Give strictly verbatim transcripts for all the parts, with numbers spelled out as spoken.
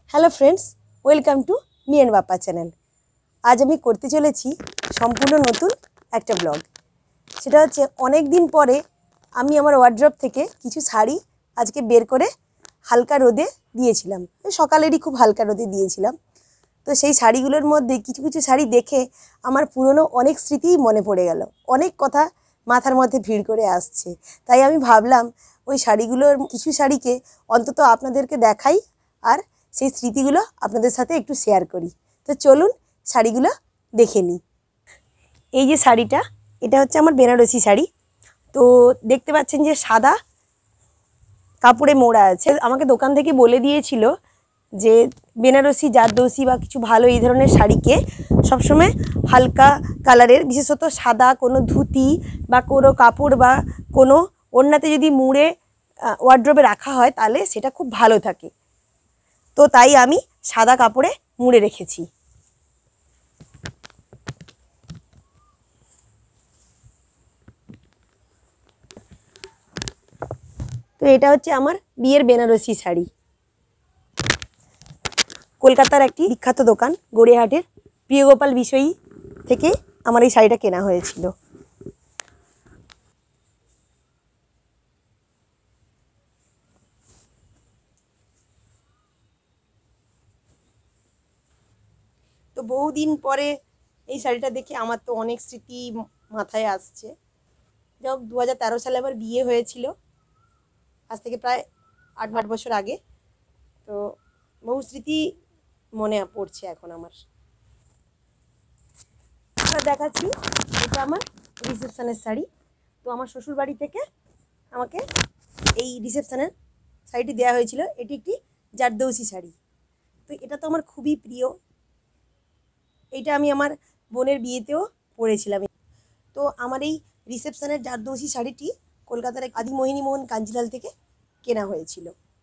Hello friends, welcome to me and Bappa channel. আজ আমি করতে চলেছি সম্পূর্ণ নতুন একটা ব্লগ। সেটা হচ্ছে অনেক দিন পরে আমি আমার ওয়ার্ড্রপ থেকে কিছু শাড়ি আজকে বের করে হালকা রোদে দিয়েছিলাম। সকালেরই খুব হালকা রোদে দিয়েছিলাম। তো সেই শাড়িগুলোর মধ্যে কিছু কিছু শাড়ি দেখে আমার পুরনো অনেক স্মৃতিই মনে পড়ে গেল। অনেক কথা মাথার মধ্যে ভিড় করে আসছে। তাই আমি ভাবলাম ওই শাড়িগুলোর কিছু শাড়িকে অন্তত আপনাদেরকে দেখাই আর সেই স্মৃতিগুলো আপনাদের সাথে একটু শেয়ার করি। তো চলুন শাড়িগুলো দেখে নিই। এই যে শাড়িটা, এটা হচ্ছে আমার বেনারসি শাড়ি। তো দেখতে পাচ্ছেন যে সাদা কাপড়ে মোড়া আছে। আমাকে দোকান থেকে বলে দিয়েছিল যে বেনারসি জারদৌসি বা কিছু ভালো এই ধরনের শাড়িকে সবসময় হালকা কালারের, বিশেষত সাদা কোনো ধুতি বা কোনো কাপড় বা কোনো ওড়নাতে যদি মুড়ে ওয়ার্ড্রোবে রাখা হয় তাহলে সেটা খুব ভালো থাকে। তো তাই আমি সাদা কাপড়ে মুড়ে রেখেছি। তো এটা হচ্ছে আমার বিয়ের বেনারসি শাড়ি। কলকাতার একটি বিখ্যাত দোকান গড়িয়াহাটের প্রিয়গোপাল বিষয়ী থেকে আমার এই শাড়িটা কেনা হয়েছিল। তো বহুদিন পরে এই শাড়িটা দেখে আমার তো অনেক স্মৃতি মাথায় আসছে। যাই হোক, দু হাজার তেরো সালে আমার বিয়ে হয়েছিল, আজ থেকে প্রায় আট আট বছর আগে। তো বহু স্মৃতি মনে পড়ছে এখন আমার। দেখাচ্ছি, এটা আমার রিসেপশনের শাড়ি। তো আমার শ্বশুর বাড়ি থেকে আমাকে এই রিসেপশনের শাড়িটি দেওয়া হয়েছিল। এটি একটি জারদৌসি শাড়ি। তো এটা তো আমার খুবই প্রিয়। এইটা আমি আমার বোনের বিয়েতেও পরেছিলাম। তো আমার এই রিসেপশনের জারদৌসি শাড়িটি কলকাতার আদি মোহিনী মোহন কাঞ্জিলাল থেকে কেনা হয়েছিল।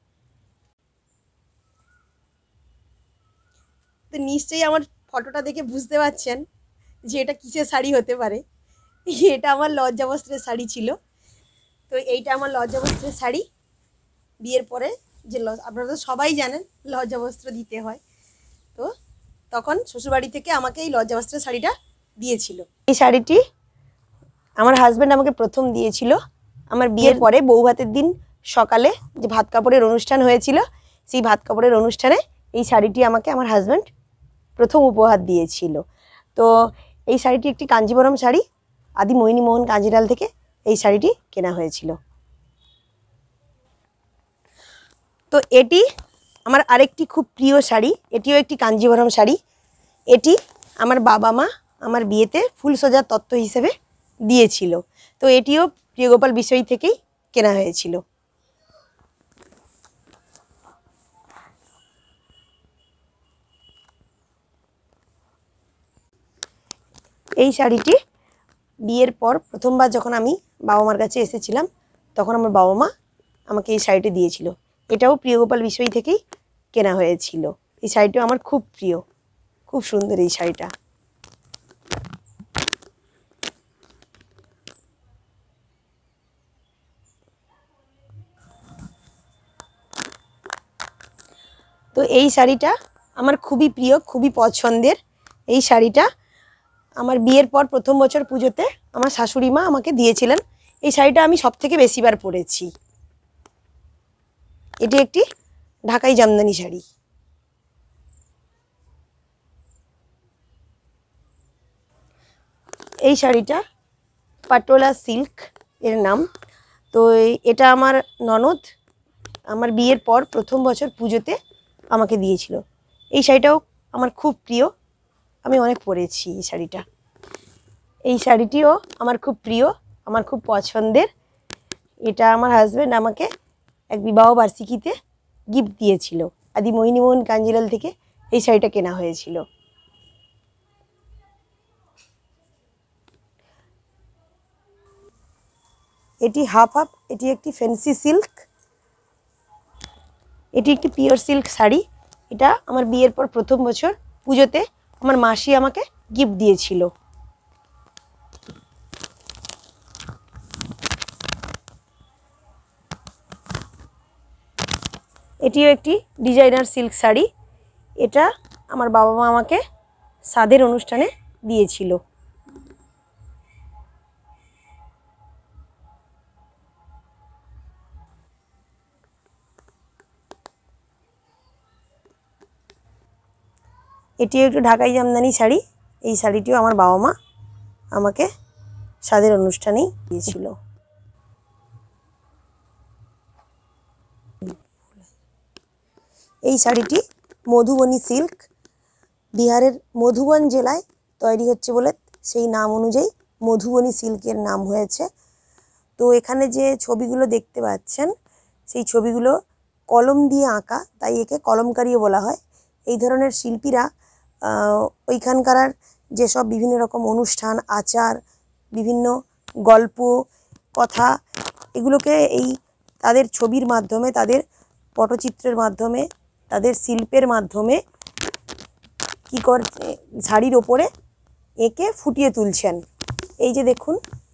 তো নিশ্চয়ই আমার ফটোটা দেখে বুঝতে পারছেন যে এটা কিসের শাড়ি হতে পারে। এটা আমার লজ্জাবস্ত্রের শাড়ি ছিল। তো এইটা আমার লজ্জাবস্ত্রের শাড়ি। বিয়ের পরে যে আপনারা তো সবাই জানেন লজ্জাবস্ত্র দিতে হয়, তো তখন শ্বশুরবাড়ি থেকে আমাকে এই লজ্জাবস্ত্রের শাড়িটা দিয়েছিল। এই শাড়িটি আমার হাজব্যান্ড আমাকে প্রথম দিয়েছিল আমার বিয়ের পরে। বউ ভাতের দিন সকালে যে ভাত কাপড়ের অনুষ্ঠান হয়েছিল, সেই ভাত কাপড়ের অনুষ্ঠানে এই শাড়িটি আমাকে আমার হাজব্যান্ড প্রথম উপহার দিয়েছিল। তো এই শাড়িটি একটি কাঞ্জিবরম শাড়ি, আদি মোহিনী মোহন কাঞ্জিলাল থেকে এই শাড়িটি কেনা হয়েছিল। তো এটি আমার আরেকটি খুব প্রিয় শাড়ি, এটিও একটি কাঞ্জিবরম শাড়ি। এটি আমার বাবা মা আমার বিয়েতে ফুল সজ্জার তত্ত্ব হিসেবে দিয়েছিল। তো এটিও প্রিয়গোপাল বিষয়ী থেকেই কেনা হয়েছিল। এই শাড়িটি বিয়ের পর প্রথমবার যখন আমি বাবা মার কাছে এসেছিলাম, তখন আমার বাবা মা আমাকে এই শাড়িটি দিয়েছিল। এটাও প্রিয়গোপাল বিষয়ী থেকেই কেনা হয়েছিল। এই শাড়িটিও আমার খুব প্রিয়, খুব সুন্দর এই শাড়িটা। তো এই শাড়িটা আমার খুবই প্রিয়, খুবই পছন্দের। এই শাড়িটা আমার বিয়ের পর প্রথম বছর পুজোতে আমার শাশুড়ি মা আমাকে দিয়েছিলেন। এই শাড়িটা আমি সব থেকে বেশিবার পরেছি। এটি একটি ঢাকাই জামদানি শাড়ি। এই শাড়িটা পাটোলা সিল্ক এর নাম। তো এটা আমার ননদ আমার বিয়ের পর প্রথম বছর পুজোতে আমাকে দিয়েছিল। এই শাড়িটাও আমার খুব প্রিয়, আমি অনেক পরেছি এই শাড়িটা। এই শাড়িটিও আমার খুব প্রিয়, আমার খুব পছন্দের। এটা আমার হাজব্যান্ড আমাকে এক বিবাহ বার্ষিকীতে গিফট দিয়েছিল। আদি মোহিনী মোহন কাঞ্জিলাল থেকে এই শাড়িটা কেনা হয়েছিল। এটি হাফ হাফ, এটি একটি ফ্যান্সি সিল্ক, এটি একটি পিওর সিল্ক শাড়ি। এটা আমার বিয়ের পর প্রথম বছর পুজোতে আমার মাসি আমাকে গিফট দিয়েছিল। এটিও একটি ডিজাইনার সিল্ক শাড়ি। এটা আমার বাবা মা আমাকে সাদের অনুষ্ঠানে দিয়েছিল। এটিও একটু ঢাকাই জামদানি শাড়ি। এই শাড়িটিও আমার বাবা মা আমাকে সাদের অনুষ্ঠানেই দিয়েছিল। এই শাড়িটি মধুবনী সিল্ক, বিহারের মধুবন জেলায় তৈরি হচ্ছে বলে সেই নাম অনুযায়ী মধুবনী সিল্কের নাম হয়েছে। তো এখানে যে ছবিগুলো দেখতে পাচ্ছেন সেই ছবিগুলো কলম দিয়ে আঁকা, তাই একে কলমকারিও বলা হয়। এই ধরনের শিল্পীরা ওইখানকার যেসব বিভিন্ন রকম অনুষ্ঠান, আচার, বিভিন্ন গল্প, কথা, এগুলোকে এই তাদের ছবির মাধ্যমে, তাদের পটচিত্রের মাধ্যমে, তাদের শিল্পের মাধ্যমে কী করছে, শাড়ির ওপরে এঁকে ফুটিয়ে তুলছেন। এই যে দেখুন,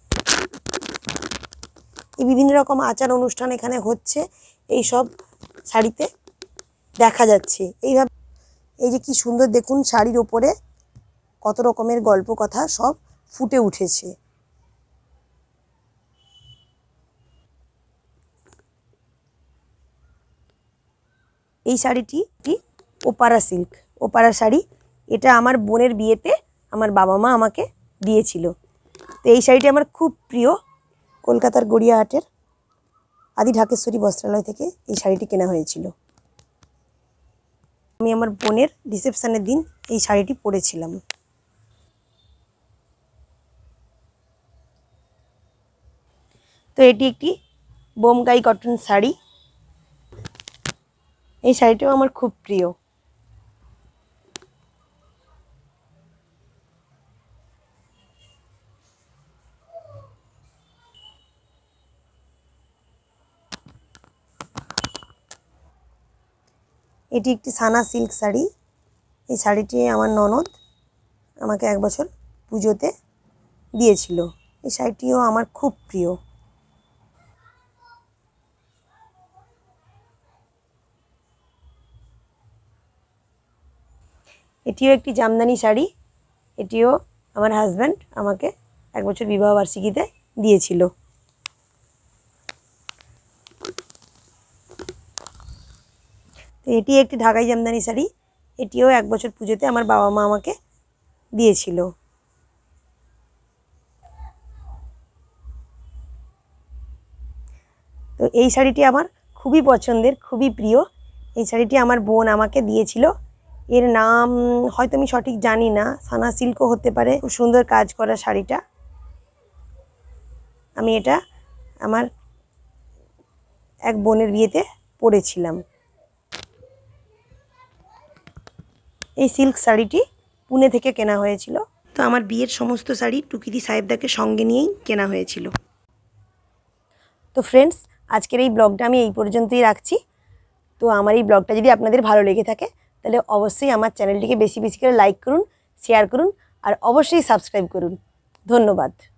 এই বিভিন্ন রকম আচার অনুষ্ঠান এখানে হচ্ছে, এই সব শাড়িতে দেখা যাচ্ছে। এইভাবে এই যে কি সুন্দর দেখুন, শাড়ির ওপরে কত রকমের গল্প কথা সব ফুটে উঠেছে। এই শাড়িটি ওপারা সিল্ক, ওপারা শাড়ি। এটা আমার বোনের বিয়েতে আমার বাবা মা আমাকে দিয়েছিল। তো এই শাড়িটি আমার খুব প্রিয়। কলকাতার গড়িয়াহাটের আদি ঢাকেশ্বরী বস্ত্রালয় থেকে এই শাড়িটি কেনা হয়েছিল। আমি আমার বোনের রিসেপশনের দিন এই শাড়িটি পরেছিলাম। তো এটি একটি বোমকাই কটন শাড়ি। এই শাড়িটাও আমার খুব প্রিয়। এটি একটি সানা সিল্ক শাড়ি। এই শাড়িটি আমার ননদ আমাকে এক বছর পুজোতে দিয়েছিল। এই শাড়িটিও আমার খুব প্রিয়। এটিও একটি জামদানি শাড়ি। এটিও আমার হাজব্যান্ড আমাকে এক বছর বিবাহবার্ষিকীতে দিয়েছিল। তো এটি একটি ঢাকাই জামদানি শাড়ি। এটিও এক বছর পুজোতে আমার বাবা মা আমাকে দিয়েছিল। তো এই শাড়িটি আমার খুবই পছন্দের, খুবই প্রিয়। এই শাড়িটি আমার বোন আমাকে দিয়েছিল। এর নাম হয়তো আমি সঠিক জানি না, সানা সিল্কও হতে পারে। খুব সুন্দর কাজ করা শাড়িটা। আমি এটা আমার এক বোনের বিয়েতে পরেছিলাম। এই সিল্ক শাড়িটি পুনে থেকে কেনা হয়েছিল। তো আমার বিয়ের সমস্ত শাড়ি টুকিদি সাহেবদাকে সঙ্গে নিয়েই কেনা হয়েছিল। তো ফ্রেন্ডস, আজকের এই ব্লগটা আমি এই পর্যন্তই রাখছি। তো আমার এই ব্লগটা যদি আপনাদের ভালো লেগে থাকে তাহলে অবশ্যই আমার চ্যানেলটিকে বেশি বেশি করে লাইক করুন, শেয়ার করুন আর অবশ্যই সাবস্ক্রাইব করুন। ধন্যবাদ।